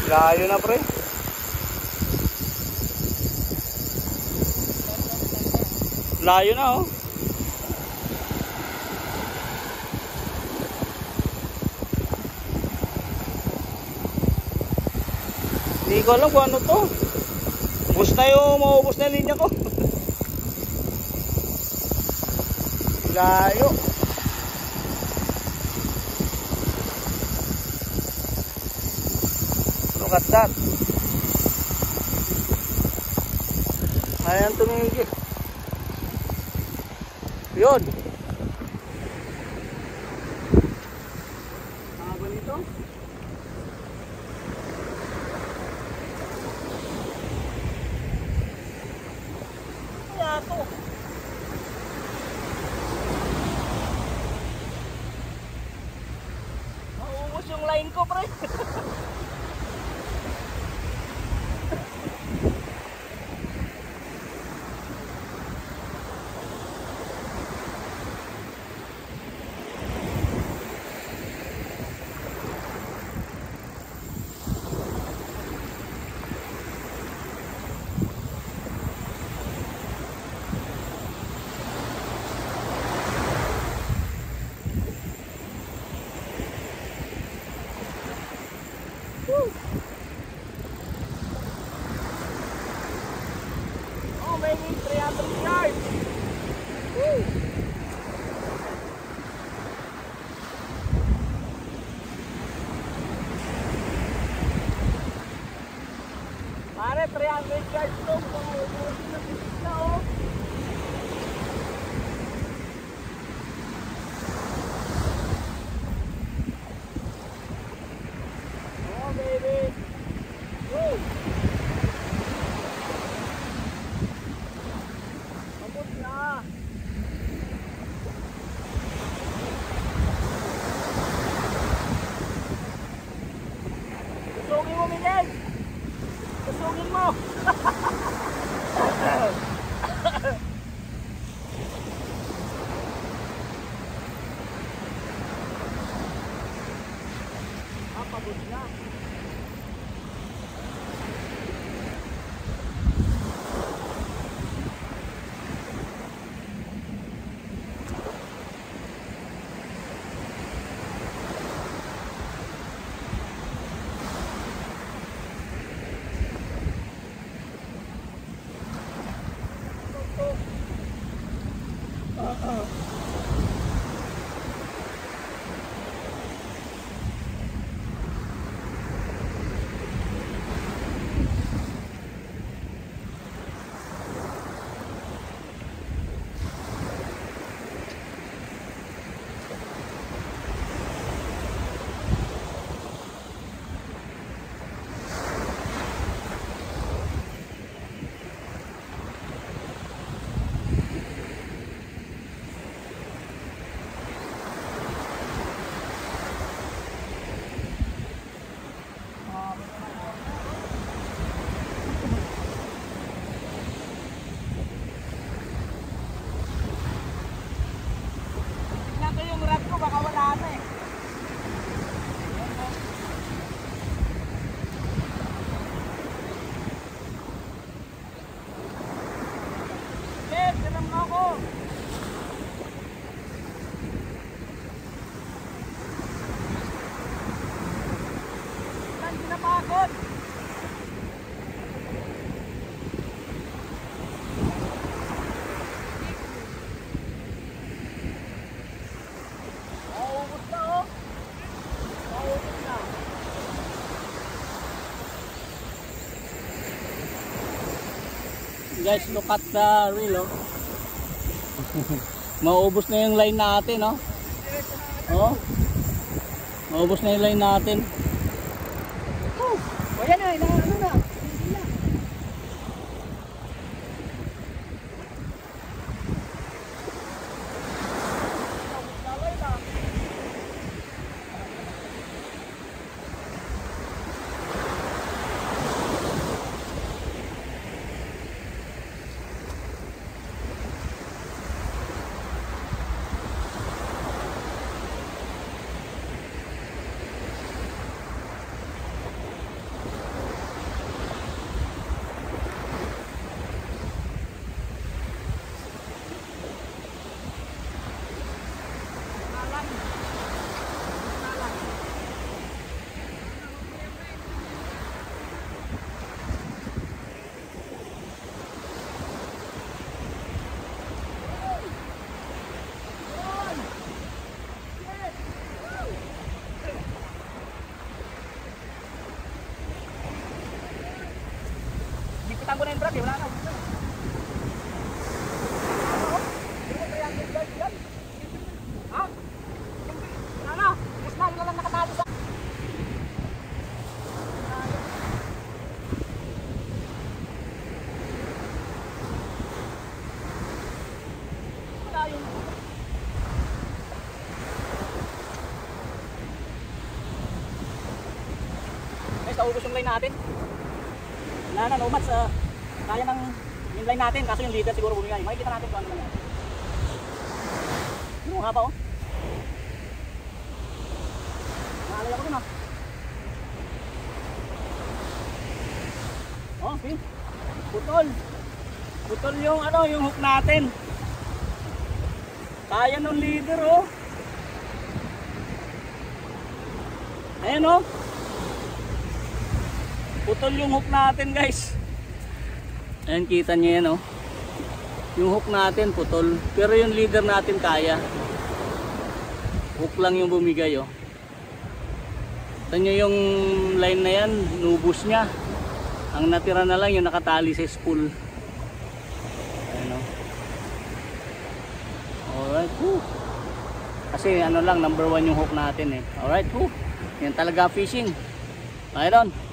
Layo na pre. Layo na oh. Hindi ko alam kung ano to. Ubus na yung maubos na yung linya ko. Layo. Look at that. Ayan tumigil. Yun. Haba nito. Kaya to. Mauubos yung line ko, pre. Oh, maybe 300 yards. Woo. Pare, 300 yards to. Pang-ubusin na pisna, oh. Oh, baby. Woo. Abot na. Kusugin mo, Miguel. Kusugin mo. Pagod na. Napagod. Maubos na oh. Maubos na. Guys, look at the reel oh. Maubos na yung line natin oh. Oh. Maubos na yung line natin. O yan na, ano na. lagi, wala na. Ha? Wala na. Mas na, wala lang nakatalo sa... Wala yung... Guys, naubos yung line natin. Wala na, no match. Kaya ng yung line natin, kaso yung leader siguro bumigay. Makikita natin kung ano nangyari. Yung haba oh. Naalala ko din ah. Oh, see? Putol. Putol yung ano, yung hook natin. Kaya ng leader oh. Ayan oh. Putol yung hook natin guys. Ayan, kita nyo yan oh. Yung hook natin putol. Pero yung leader natin kaya. Hook lang yung bumigay oh. Kita nyo yung line na yan, nubos niya. Ang natira na lang yung nakatali sa spool. Ayan oh. Alright, whew. Kasi ano lang, number 1 yung hook natin eh. Alright, whew. Yan talaga fishing. Ayun.